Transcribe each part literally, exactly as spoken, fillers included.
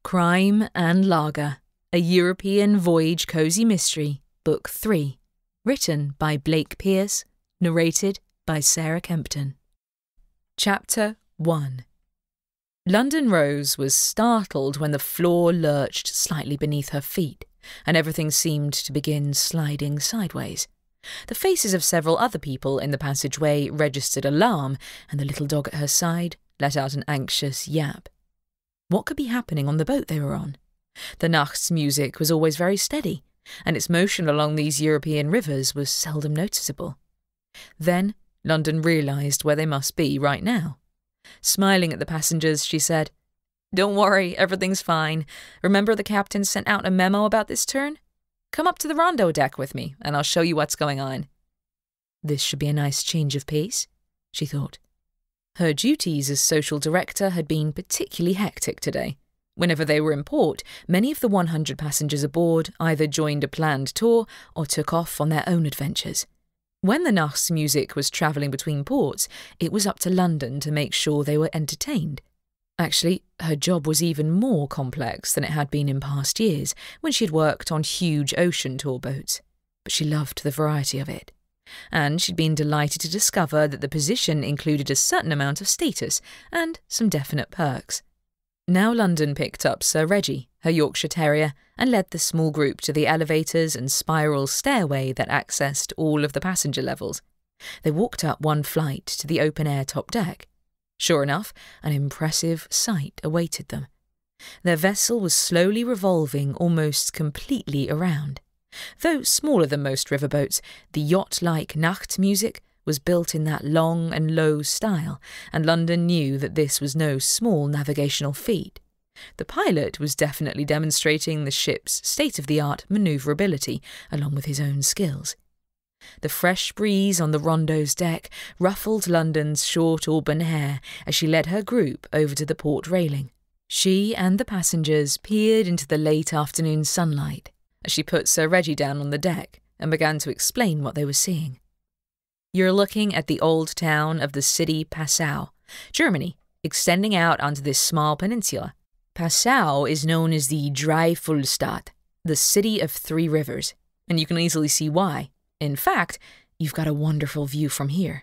Crime and Lager, a European Voyage Cozy Mystery, Book three, written by Blake Pierce, narrated by Sarah Kempton. Chapter one. London Rose was startled when the floor lurched slightly beneath her feet, and everything seemed to begin sliding sideways. The faces of several other people in the passageway registered alarm, and the little dog at her side let out an anxious yap. What could be happening on the boat they were on? The Nacht's music was always very steady, and its motion along these European rivers was seldom noticeable. Then London realised where they must be right now. Smiling at the passengers, she said, "Don't worry, everything's fine. Remember the captain sent out a memo about this turn? Come up to the rondo deck with me, and I'll show you what's going on." This should be a nice change of pace, she thought. Her duties as social director had been particularly hectic today. Whenever they were in port, many of the one hundred passengers aboard either joined a planned tour or took off on their own adventures. When the Nacht's music was travelling between ports, it was up to London to make sure they were entertained. Actually, her job was even more complex than it had been in past years, when she had worked on huge ocean tour boats. But she loved the variety of it. And she'd been delighted to discover that the position included a certain amount of status and some definite perks. Now London picked up Sir Reggie, her Yorkshire Terrier, and led the small group to the elevators and spiral stairway that accessed all of the passenger levels. They walked up one flight to the open-air top deck. Sure enough, an impressive sight awaited them. Their vessel was slowly revolving almost completely around. Though smaller than most riverboats, the yacht-like Nacht music was built in that long and low style, and London knew that this was no small navigational feat. The pilot was definitely demonstrating the ship's state-of-the-art manoeuvrability, along with his own skills. The fresh breeze on the rondo's deck ruffled London's short auburn hair as she led her group over to the port railing. She and the passengers peered into the late afternoon sunlight as she put Sir Reggie down on the deck and began to explain what they were seeing. "You're looking at the old town of the city Passau, Germany, extending out onto this small peninsula. Passau is known as the Dreifulstadt, the city of three rivers, and you can easily see why. In fact, you've got a wonderful view from here."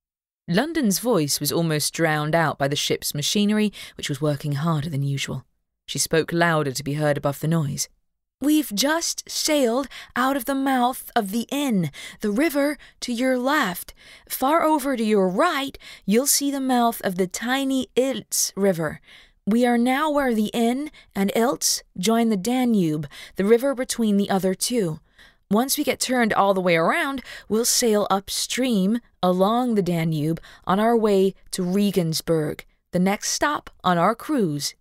London's voice was almost drowned out by the ship's machinery, which was working harder than usual. She spoke louder to be heard above the noise. "We've just sailed out of the mouth of the Inn, the river to your left. Far over to your right, you'll see the mouth of the tiny Ilz River. We are now where the Inn and Ilz join the Danube, the river between the other two. Once we get turned all the way around, we'll sail upstream along the Danube on our way to Regensburg, the next stop on our cruise."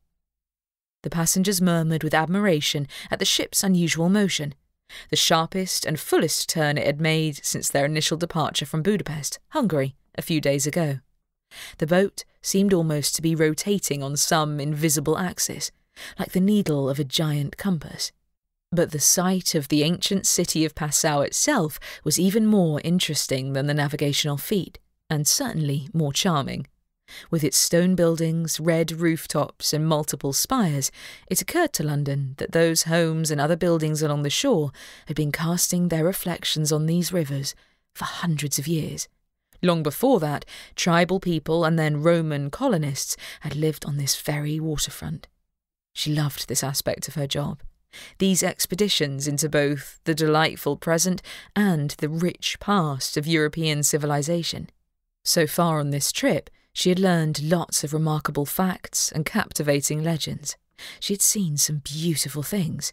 The passengers murmured with admiration at the ship's unusual motion, the sharpest and fullest turn it had made since their initial departure from Budapest, Hungary, a few days ago. The boat seemed almost to be rotating on some invisible axis, like the needle of a giant compass. But the sight of the ancient city of Passau itself was even more interesting than the navigational feat, and certainly more charming. With its stone buildings, red rooftops, and multiple spires, it occurred to London that those homes and other buildings along the shore had been casting their reflections on these rivers for hundreds of years. Long before that, tribal people and then Roman colonists had lived on this very waterfront. She loved this aspect of her job. These expeditions into both the delightful present and the rich past of European civilization. So far on this trip, she had learned lots of remarkable facts and captivating legends. She had seen some beautiful things.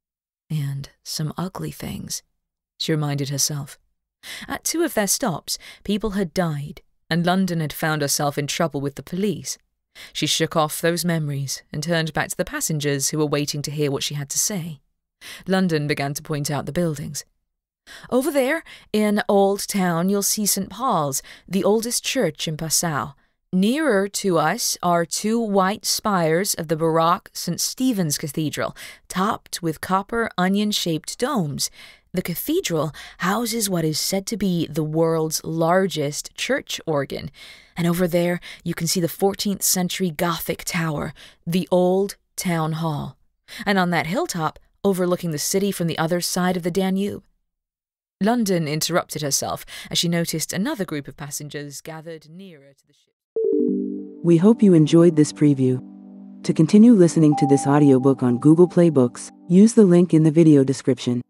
And some ugly things, she reminded herself. At two of their stops, people had died, and London had found herself in trouble with the police. She shook off those memories and turned back to the passengers who were waiting to hear what she had to say. London began to point out the buildings. "Over there, in Old Town, you'll see Saint Paul's, the oldest church in Passau. Nearer to us are two white spires of the Baroque Saint Stephen's Cathedral, topped with copper onion-shaped domes. The cathedral houses what is said to be the world's largest church organ. And over there you can see the fourteenth century Gothic tower, the old Town Hall, and on that hilltop overlooking the city from the other side of the Danube. London interrupted herself as she noticed another group of passengers gathered nearer to the ship. We hope you enjoyed this preview. To continue listening to this audiobook on Google Play Books, use the link in the video description.